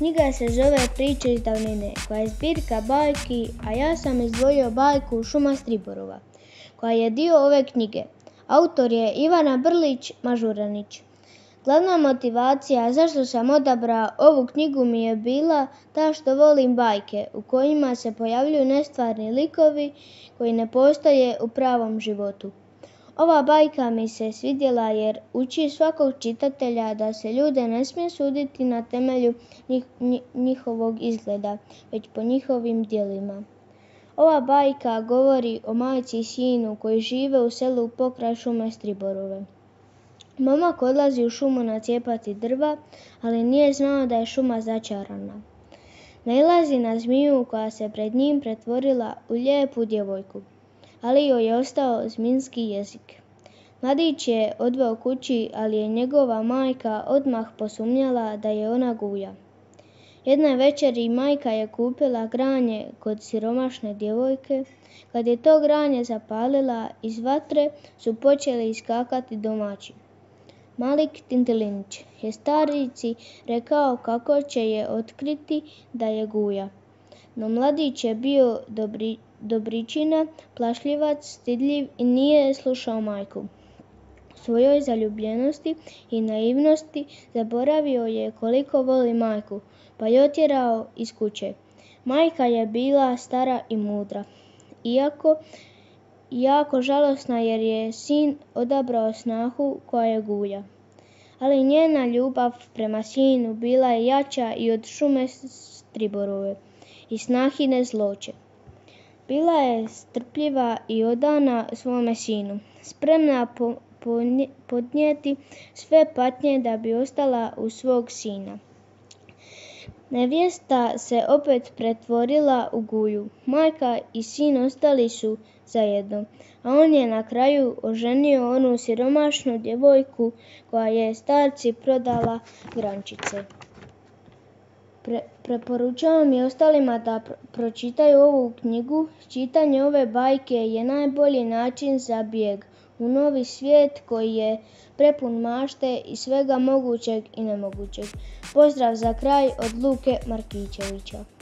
Knjiga se zove Priče iz davnine, koja je zbirka bajki, a ja sam izdvojio bajku Šuma Striborova, koja je dio ove knjige. Autor je Ivana Brlić-Mažuranić. Glavna motivacija zašto sam odabrao ovu knjigu mi je bila ta što volim bajke u kojima se pojavljuju nestvarni likovi koji ne postoje u pravom životu. Ova bajka mi se svidjela jer uči svakog čitatelja da se ljude ne smije suditi na temelju njihovog izgleda, već po njihovim djelima. Ova bajka govori o majci i sinu koji žive u selu pokraj šume Striborove. Momak odlazi u šumu nacijepati drva, ali nije znao da je šuma začarana. Nailazi na zmiju koja se pred njim pretvorila u lijepu djevojku, ali joj je ostao zmijski jezik. Mladić je odveo kući, ali je njegova majka odmah posumnjala da je ona Guja. Jedne večeri majka je kupila granje kod siromašne djevojke. Kad je to granje zapalila, iz vatre su počeli iskakati domaći. Mali Tintilinić je starici rekao kako će je otkriti da je Guja. No mladić je bio dobričina, plašljivac, stidljiv i nije slušao majku. U svojoj zaljubljenosti i naivnosti zaboravio je koliko voli majku, pa je otjerao iz kuće. Majka je bila stara i mudra, iako jako žalosna jer je sin odabrao snahu koja je Guja. Ali njena ljubav prema sinu bila je jača i od šume Striborove i snahine zloće. Bila je strpljiva i odana svome sinu, spremna podnijeti sve patnje da bi ostala uz svog sina. Nevjesta se opet pretvorila u Guju. Majka i sin ostali su zajedno, a on je na kraju oženio onu siromašnu djevojku koja je starci prodala grančice. Preporučavam i ostalima da pročitaju ovu knjigu. Čitanje ove bajke je najbolji način za bijeg u novi svijet koji je prepun mašte i svega mogućeg i nemogućeg. Pozdrav za kraj od Luke Markićevića.